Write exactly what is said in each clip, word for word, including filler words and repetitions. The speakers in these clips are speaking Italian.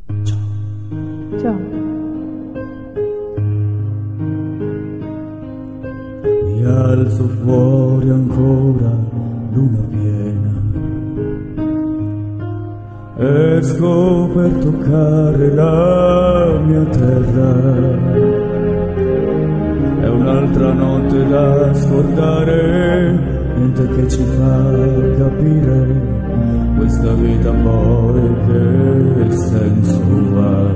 Ciao. Ciao. Mi alzo fuori ancora luna piena, esco per toccare la mia terra. È un'altra notte da scordare, niente che ci fa capire questa vita poi che senso ha.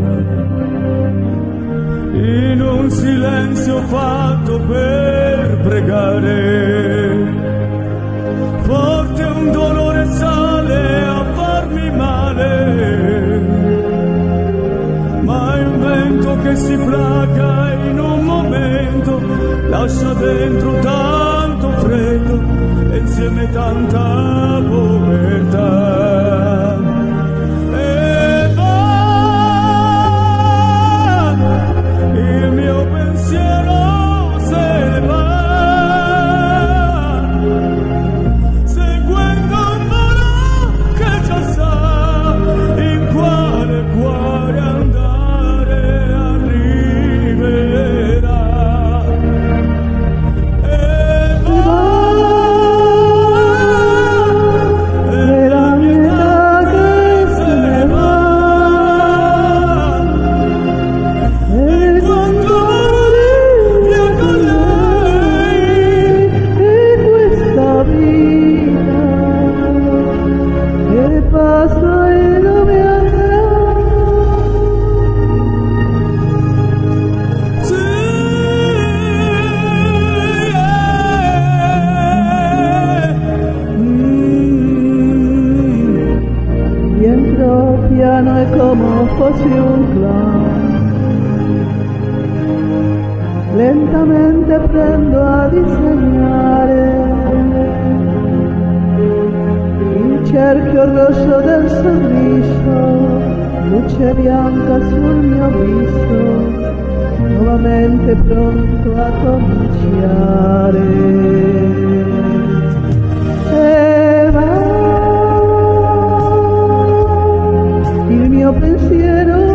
In un silenzio fatto per pregare, forte un dolore sale a farmi male, ma è un vento che si placa in un momento, lascia dentro tanto freddo e insieme tanta povertà. E va, il mio pensiero se ne va, seguendo un volo che già sa in quale cuore andare arriverà. E va, e la mia età che se ne va, e quanto via con lei, E questa vita che passa e dove andrà? sì, yeah. Mm. Rientro piano e come fossi un clown, lentamente prendo a disegnare il cerchio rosso del sorriso, luce bianca sul mio viso, nuovamente pronto a cominciare. E va, il mio pensiero